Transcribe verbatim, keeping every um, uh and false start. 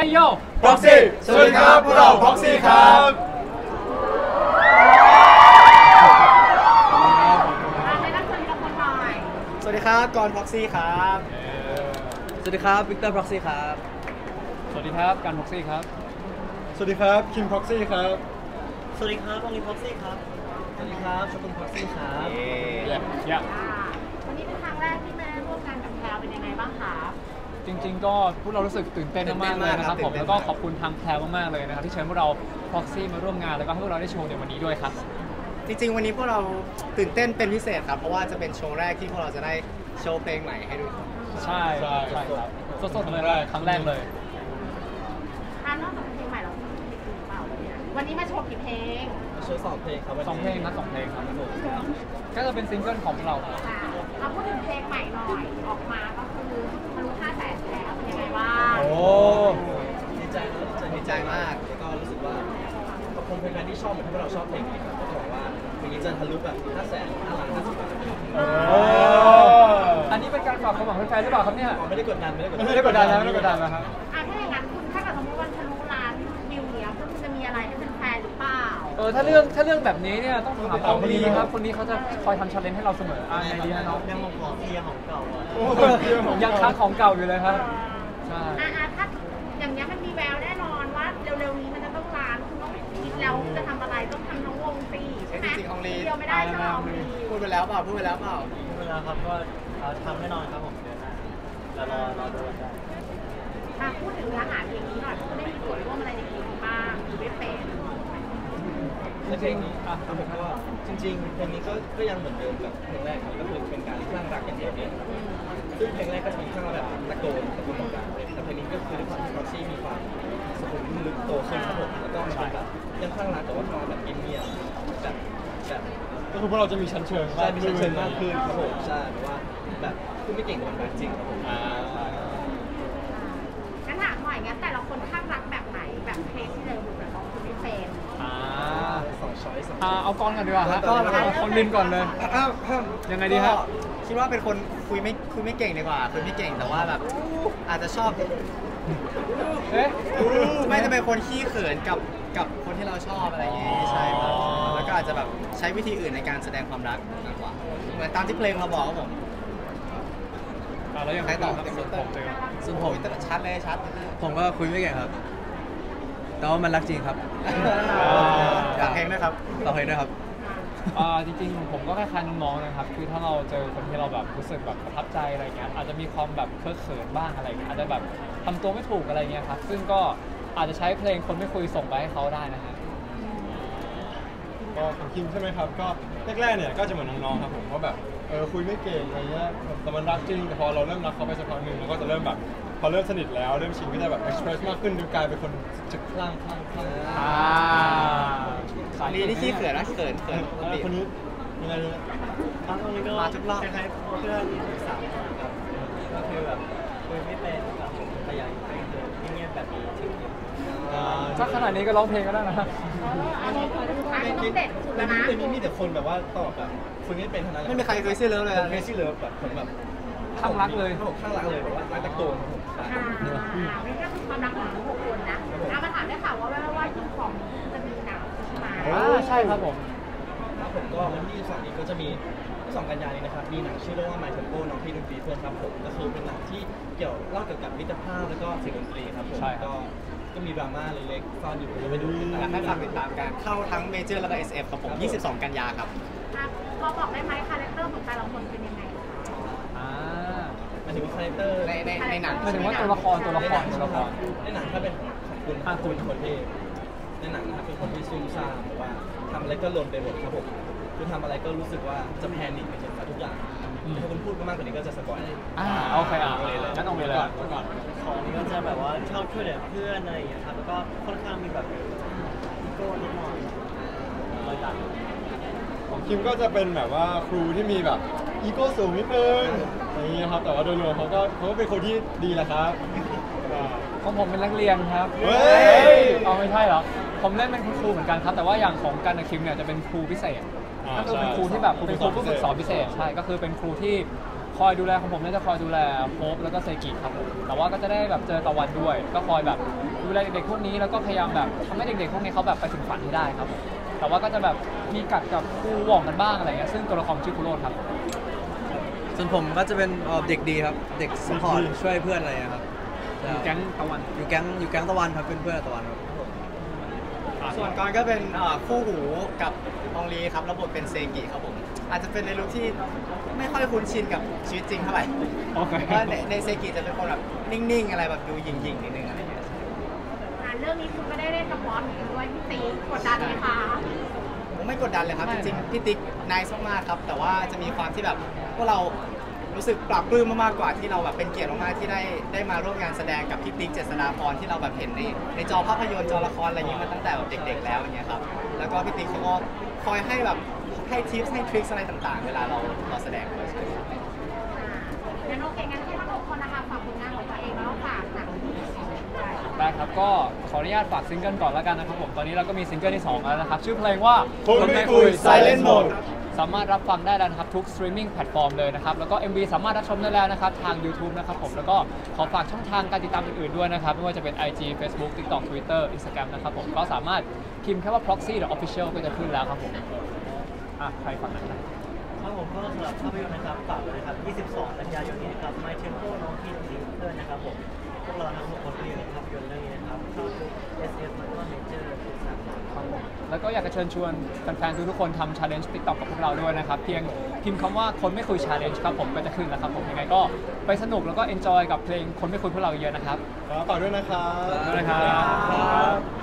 ฮ้ยโย่ Proxy สวัสดีครับพวกเรา Proxy ครับสวัสดีครับกร Proxy ครับสวัสดีครับวิกเตอร์ Proxy ครับสวัสดีครับการ Proxy ครับสวัสดีครับคิม Proxy ครับสวัสดีครับองลี Proxy ครับสวัสดีครับชกุล Proxy ครับเย้เย้วันนี้เป็นครั้งแรกที่มาร่วมงานกับแพรวเป็นยังไงบ้างคะจริงๆก็พวกเรารู้สึกตื่นเต้นมากๆเลยนะครับผมแล้วก็ขอบคุณทางแพรวมากๆเลยนะครับที่เชิญพวกเรา Proxy มาร่วมงานแล้วก็ให้พวกเราได้โชว์ในวันนี้ด้วยครับจริงๆวันนี้พวกเราตื่นเต้นเป็นพิเศษครับเพราะว่าจะเป็นโชว์แรกที่พวกเราจะได้โชว์เพลงใหม่ให้ดูใช่ใช่ครับสดๆเลยครั้งแรกเลยอ่านอกจากเพลงใหม่เรามีเพลงอื่นเปล่าวันนี้มาโชว์กี่เพลงโชว์สองเพลงครับสองเพลงนะสองเพลงครับก็จะเป็นซิงเกิลของเราเราพูดถึงเพลงใหม่หน่อยออกมาก็คือทะลุห้าแสนแล้วเป็นยังไงบ้างโอ้ดีใจดีใจมากแล้วก็รู้สึกว่าขอบคุณแฟนๆที่ชอบเหมือนที่พวกเราชอบเพลงนี้ครับก็บอกว่าเพลงนี้จะทะลุแบบห้าแสนห้าล้านห้าสิบล้านอันนี้เป็นการฝากความหวังแฟนๆหรือเปล่าครับเนี่ยไม่ได้กดดันไม่ได้กดดันไม่ได้กดดันนะไม่ได้กดดันนะครับอ่ะถ้าอย่างนั้นคุณถ้าเกิดสมมติวันทะลุล้านวิวเนี้ยคุณจะมีอะไรให้แฟนๆหรือเปล่าเออถ้าเรื่องถ้าเรื่องแบบนี้เนี่ยต้องถามคนนี้ครับคนนี้เขาจะคอยทำชัลเลนจ์ให้เราเสมออ่าไงดีนะน้องยังของเทียของเก่ายังค้างของเก่าอยู่เลยครับใช่อ่ะถ้าอย่างเงี้ยมันมีแววแน่นอนว่าเร็วๆนี้มันจะต้องล้านคุณต้องคิดแล้วจะทำอะไรต้องทำทั้งวงฟรีใช่ไหมจริงๆของลีเดียวไม่ได้ใช่ไหมพูดไปแล้วเปล่าพูดไปแล้วเปล่าพูดไปแล้วครับก็ทำแน่นอนครับผมเดือนหน้าแล้วรอรอดูกันได้พูดถึงเนื้อหาเพลงนี้หน่อยคุณได้มีส่วนร่วมอะไรในเพลงนี้บ้างหรือไม่เป็นจริงๆอ่ะผมก็จริงๆเพลงนี้ก็ก็ยังเหมือนเดิมกับเพลงแรกครับก็คือเป็นการคลั่งรักอย่างเดียวเองซึ่งเพลงแรกก็จะมีคลั่งรักแบบตะโกนตะโกนตรงกลางแต่เพลงนี้ก็คือด้วยความที่ Proxy มีความสุขุมลึกโตขึ้นครับผมแล้วก็มันเป็นแบบยังคลั่งรักแต่ว่ามาแบบเงียบๆแบบแบบก็คือพวกเราจะมีชั้นเชิงใช่มีชั้นเชิงมากขึ้นครับผมใช่เพราะว่าแบบพูดไม่เก่งแต่มันรักจริงครับผมอ่างั้นถามหน่อยงั้นแต่ละคนคลั่งรักแบบไหนแบบเพลงที่เร็วหรือแบบของคุณไม่เป็นอ่าสองช้อยส์อ่าเอากอนก่อนดีกว่าฮะก็คนลินก่อนเลยยังไงดีครับคิดว่าเป็นคนคุยไม่คุยไม่เก่งดีกว่าคุยไม่เก่งแต่ว่าแบบอาจจะชอบเอ๊ะไม่จะเป็นคนขี้เขินกับกับคนที่เราชอบอะไรอย่างงี้ใช่ครับแล้วก็อาจจะแบบใช้วิธีอื่นในการแสดงความรักมากกว่าเหมือนตามที่เพลงเราบอกครับผมแล้วยังใครตอบครับส่วนผมเลยส่วนผมชัดเลยชัดผมก็คุยไม่เก่งครับแต่ว่ามันรักจริงครับฝากเพลงด้วยครับฝากเพลงด้วยครับอ่าจริงๆผมก็คล้ายๆน้องๆนะครับคือถ้าเราเจอคนที่เราแบบรู้สึกแบบประทับใจอะไรเงี้ยอาจจะมีความแบบเคอะเขินบ้างอะไรเงี้ยอาจจะแบบทำตัวไม่ถูกอะไรเงี้ยครับซึ่งก็อาจจะใช้เพลงคนไม่คุยส่งไปให้เขาได้นะฮะก็ของคิมใช่ไหมครับก็แรกๆเนี่ยก็จะเหมือนน้องๆครับผมว่าแบบเออคุยไม่เก่งอะไรเงี้ยแต่มันรักจริงแต่พอเราเริ่มรักเขาไปสักพักหนึ่งเราก็จะเริ่มแบบพอเริ่มสนิทแล้วเริ่มชินก็จะแบบ express มากขึ้นดูกลายเป็นคนจะคลั่งคลั่งคลั่งอ่านี่นี่ขี้เขินนะเขินเขินคนนี้ยังไงเนี่ยตอนนี้ก็มาทุกรอบคล้ายๆเพื่อนสามคนครับก็คือแบบคุยไม่เป็นครับผมพยายามเป็นเงียบแบบนี้จริงๆถ้าขนาดนี้ก็ร้องเพลงก็ได้นะอันนี้ต้องเด็ดสุดแล้วนะในนี้มีแต่คนแบบว่าตอบแบบคุยไม่เป็นเท่านั้นไม่มีใครเคยซี่เลิฟเลยเคยซี่เลิฟแบบผมแบบข้างรักเลยข้างรักเลยแบบว่ารักตะโกนนี่ก็คือความรักของทุกคนนะเอามาถามได้ข่าวว่าว่าว่ายิงของจะมีหนังใช่ไหมใช่ครับผมครับผมก็วันที่สองนี้ก็จะมีสองกันยายนนะครับมีหนังชื่อเรื่องว่า My Tempo น้องพี่ดนตรีเพื่อนครับผมก็คือเป็นหนังที่เกี่ยวเล่าเกี่ยวกับมิตรภาพแล้วก็เสียงดนตรีครับผมก็ก็มีดราม่าเล็กๆซ่อนอยู่จะไปดูกันให้ฝากติดตามกันเข้าทั้งเมเจอร์แล้วก็ เอส เอฟ ครับผมยี่สิบสองกันยาครับพอบอกได้ไหมคาแรคเตอร์ของแต่ละคนเป็นยังไงอ่าหมายถึงว่าคาแรคเตอร์ในในในหนังหมายถึงว่าตัวละครตัวละครตัวละครในหนังถ้าเป็นของคุณอาคุณคนเทพในหนังนะครับเป็นคนที่ซุ่มซ่ามหรือว่าทำอะไรก็หล่นไปหมดครับผมคือทำอะไรก็รู้สึกว่าจะแพนิคไปจนทุกอย่างถ้าคุณพูดมากกว่านี้ก็จะสปอยเลยอ่าโอเคอ่ะงั้นเอาไปเลยก่อนของนี้ก็จะแบบว่าชอบช่วยเหลือเพื่อนอะไรอย่างเงี้ยครับแล้วก็ค่อนข้างมีแบบอีโก้นิดหน่อยของคิมก็จะเป็นแบบว่าครูที่มีแบบอีโก้สูงนิดนึงอย่างนี้ครับแต่ว่าโดยรวมเขาก็เขาก็เป็นคนที่ดีแหละครับของผมเป็นนักเรียนครับเฮ้ยเอาไม่ใช่หรอผมเล่นเป็นครูเหมือนกันครับแต่ว่าอย่างของกันกับคิมเนี่ยจะเป็นครูพิเศษก็คือเป็นครูที่แบบเป็นครูผู้ฝึกสอนพิเศษใช่ก็คือเป็นครูที่คอยดูแลของผมเนี่ยจะคอยดูแลโฮปแล้วก็เซกิครับผมแต่ว่าก็จะได้แบบเจอตะวันด้วย ก็คอยแบบดูแลเด็กๆพวกนี้แล้วก็พยายามแบบทำให้เด็กๆพวกนี้เขาแบบไปถึงฝันให้ได้ครับผมแต่ว่าก็จะแบบมีกัดกับครูหว่องกันบ้างอะไรเงี้ยซึ่งตัวละครชื่อคุโรดครับส่วนผมก็จะเป็นเอ่อเด็กดีครับ เด็กสปอร์ตช่วยเพื่อนอะไรอย่างเงี้ยครับแก๊งตะวันอยู่แก๊งอยู่แก๊งตะวันครับเป็นเพื่อนกับตะวันครับส่วนกรก็เป็นเอ่อคู่หูกับอองลีครับระบบเป็นเซกิครับผมอาจจะเป็นในลุคที่ไม่ค่อยคุ้นชินกับชีวิตจริงเท่าไหร่โอเคเพราะในในเซกิจะเป็นคนแบบนิ่งๆอะไรแบบดูหยิ่งๆนิดนึงอะไรอย่างเงี้ยอ่าเรื่องนี้คุณก็ได้เล่นกับบอสด้วยพี่ตีกดดันไหมคะผมไม่กดดันเลยครับจริงๆพี่ติ๊กนายมากๆครับแต่ว่าจะมีความที่แบบพวกเรารู้สึกปลาบปลื้มมากๆกว่าที่เราแบบเป็นเกียรติมากๆที่ได้ได้มาร่วมงานแสดงกับพี่ติ๊กเจษฎาพรที่เราแบบเห็นในในจอภาพยนตร์จอละครอะไรอย่างเงี้ยมาตั้งแต่แบบเด็กๆแล้วอย่างเงี้ยครับแล้วก็พี่ติ๊กเขาก็คอยให้แบบให้ทิปให้ทริคอะไรต่างๆ เวลาเราเราแสดงด้วยงั้นโอเคงั้นให้ทั้งหกคนนะคะฝากผลงานของตัวเองแล้วฝากหนังที่สองด้วยได้ครับก็ขออนุญาตฝากซิงเกิลก่อนแล้วกันนะครับผมตอนนี้เราก็มีซิงเกิลที่สองแล้วนะครับชื่อเพลงว่าคนไม่คุย Silent Mode สามารถรับฟังได้แล้วนะครับทุกสตรีมมิ่งแพลตฟอร์มเลยนะครับแล้วก็ เอ็ม วี สามารถรับชมได้แล้วนะครับทาง YouTube นะครับผมแล้วก็ขอฝากช่องทางการติดตามอื่นๆด้วยนะครับไม่ว่าจะเป็น ไอ จี Facebook TikTok Twitter Instagram นะครับผมก็สามารถพิมพ์แค่ว่า proxy หรือ official ก็จะขึ้นแล้วครับผมอ่ะใครฟังนะครับครับผมก็สำหรับภาพยนตร์นะครับฝากไว้นะครับยี่สิบสองกันยายนนี้นะครับ My Tempo น้องพี่ทีเพื่อนนะครับผมพวกเราทั้งหกคนก็อยู่ในภาพยนตร์เรื่องนี้นะครับเข้าทุก เอส เอฟ แล้วก็ Major ทุกสาขาครับผมแล้วก็อยากจะเชิญชวนแฟนๆทุกๆคนทำ challenge TikTok กับพวกเราด้วยนะครับ เพียงพิมพ์คำว่าคนไม่คุย challenge ครับผมก็จะขึ้นแล้วครับผมยังไงก็ไปสนุกแล้วก็ enjoy กับเพลงคนไม่คุยพวกเราเยอะนะครับครับฝากด้วยนะครับด้วยนะครับ